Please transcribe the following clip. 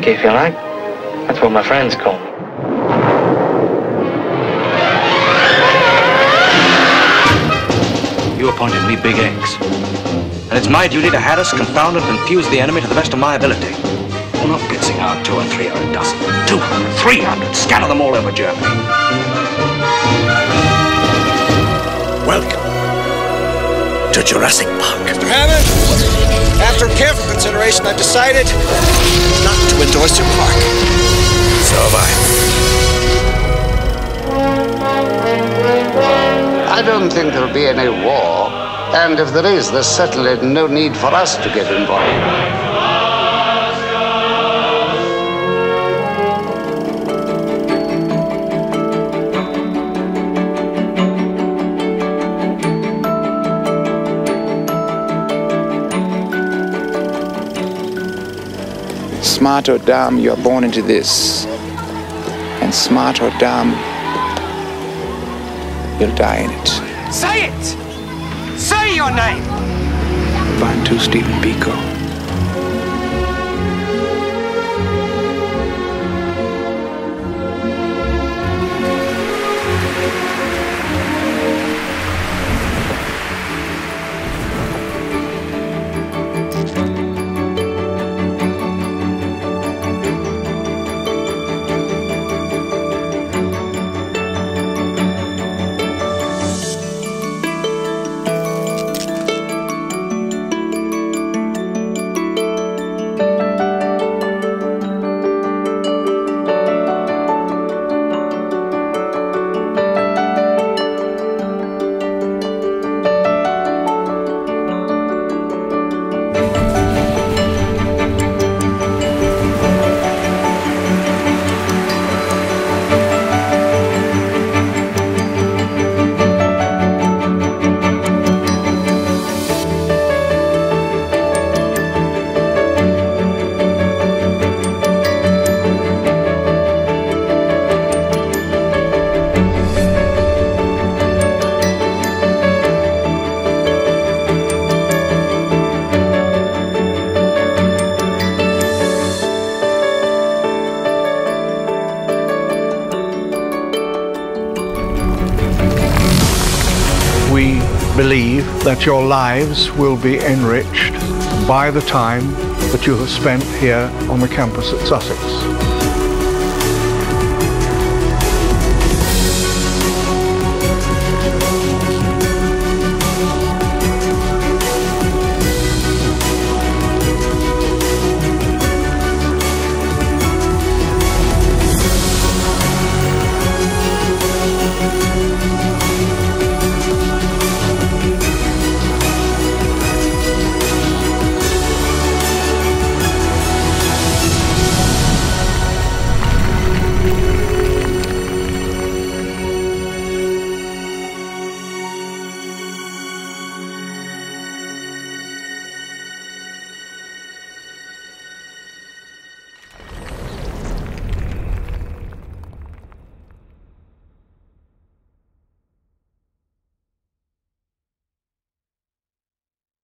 Pinkie, if you like. That's what my friends call me. You appointed me Big X. And it's my duty to harass, confound, and confuse the enemy to the best of my ability. We're not blitzing out 200 or 300 dozen. 200, 300, scatter them all over Germany. Welcome to Jurassic Park. Mr. Hammond, after careful consideration, I've decided not to endorse your park. So have I don't think there'll be any war, and if there is, there's certainly no need for us to get involved. Smart or dumb, you are born into this. And smart or dumb, you'll die in it. Say it! Say your name! Bantu Stephen Biko. Believe that your lives will be enriched by the time that you have spent here on the campus at Sussex.